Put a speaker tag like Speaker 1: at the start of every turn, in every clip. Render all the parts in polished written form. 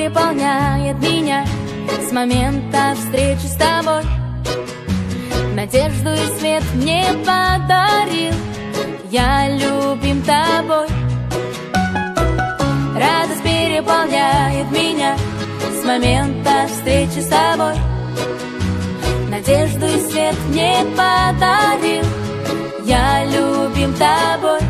Speaker 1: переполняет меня с момента встречи с тобой. Надежду и свет мне подарил я любим тобой. Радость переполняет меня с момента встречи с тобой. Надежду и свет мне подарил я любим тобой.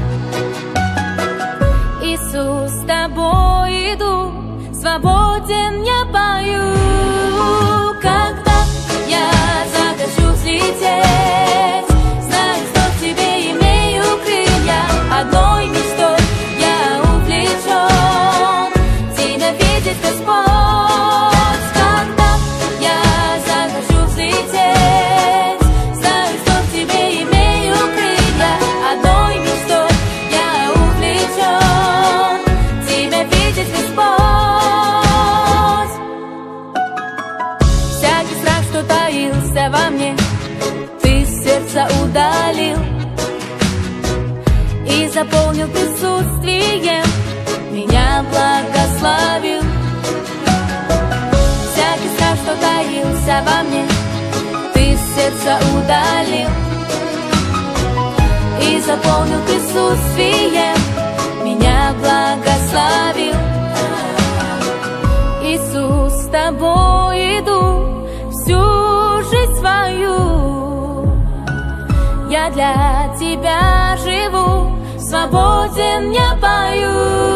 Speaker 1: Иисус, с тобой иду, свободен я пою. Когда я захочу взлететь, знаю, что в тебе имею крылья. Одной мечтой я увлечен, тебя видит Господь. Когда я захочу взлететь, знаю, что в тебе имею крылья. Одной мечтой я увлечен, тебя видит Господь. Всякий страх, что таился во мне, ты с сердца удалил и заполнил присутствием, меня благословил. Всякий страх, что таился во мне, ты с сердца удалил и заполнил присутствием, меня благословил. Иисус, с тобой иду всю жизнь свою, я для тебя живу, свободен я пою.